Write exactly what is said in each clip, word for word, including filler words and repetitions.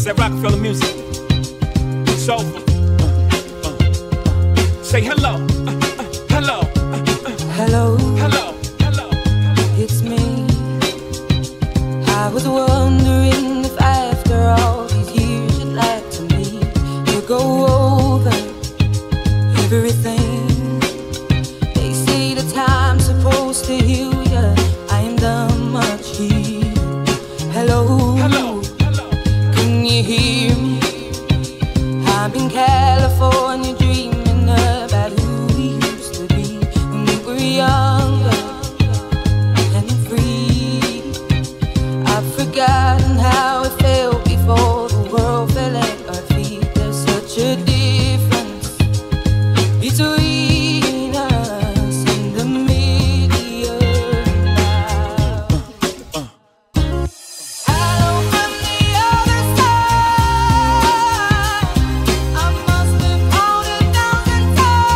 that Rockefeller music. Soulful. Uh, uh, uh. Say hello. Uh, uh, hello. Uh, uh, hello. Hello. Hello. It's me. I was wondering if after all these years you'd like to me to go over everything. They say the time's supposed to heal ya. I am done much here. Hello. Hello. Hello. Can you hear me? I'm in California dreaming about who we used to be when we were younger and free. I've forgotten how it felt before the world fell at our feet. There's such a difference between us and the million now. Uh, uh. Hello from the other side. I must have called a thousand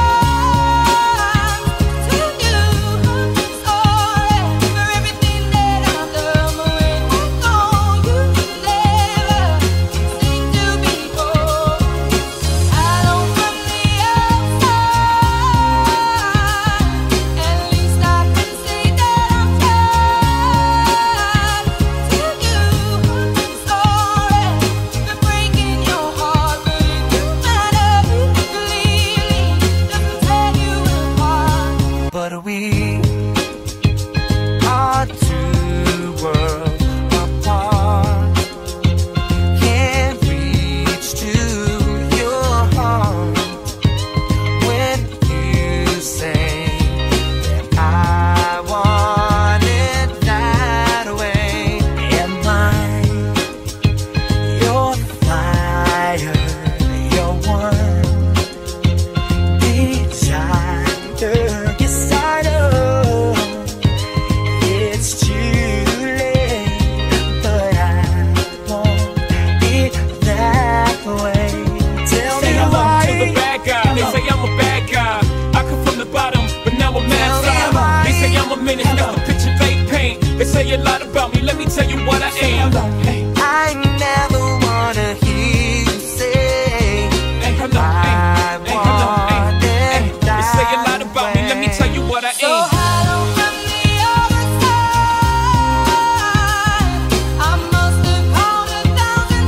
times to you. Sorry for everything that I've done. But when I'm gone, you never seem to be gone. Hello from the outside. At least I can say that I'm tied to you. Sorry for breaking your heart, but it don't matter. Clearly doesn't tear you apart. But we are two worlds apart. Can't reach to your heart when you say that I want it that way. Am I your fire, your one desire? Yes, I know it's too late, but I want it that way. Tell Say me hello why. to the bad guy. They say I'm a bad guy. I come from the bottom, but now I'm mad Tell me side. why. They say I'm a menace, that's the picture they paint. They say a lot about me, let me tell you what I am. Hey, I never wanna hear you say hey, hello, I hey, hey, hello, hey, want hey. it They say a lot that about me, let me way. tell you what I So am. hello from the other side. I must have called a thousand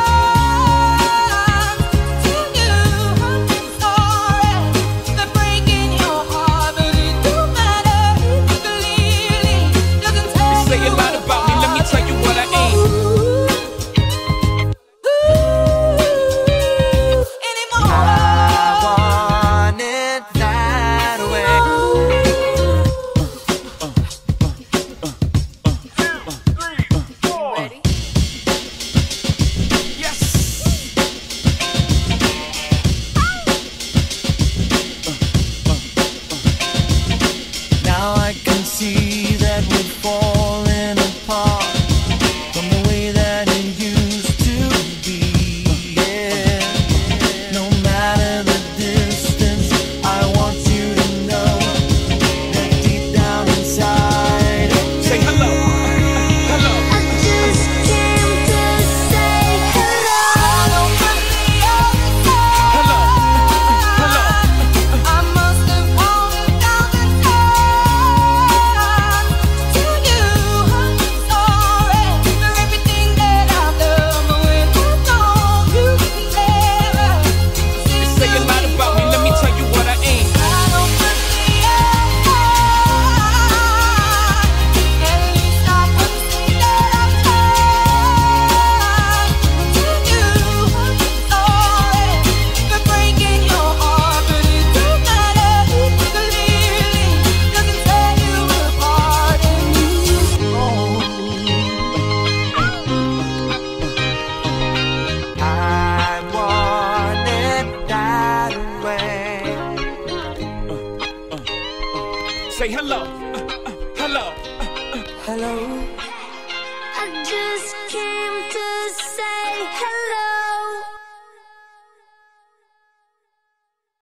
times to you. Sorry for breaking your heart, but it don't matter. Clearly doesn't tear They say a you lot about me, let me apart. tell you what I am. Anymore. I want it that way. Ready? Yes. Now I can see that we're falling apart from the way that it used to be. Yeah. No matter the distance, I want you to know that deep down inside of me, Say hello. Hello. I just came to say hello from the other side. Hello. Hello. I must have called a thousand times to you. Sorry for everything that I've done, but when I'm gone, you never They seem say a to lot be about me, let me tell you what I am. hello from the outside. At least I can say that I'm tied to you. Sorry for breaking your heart, but it don't matter. Clearly doesn't tear you apart. And you I want it that way. Say hello. Uh, uh, hello. hello.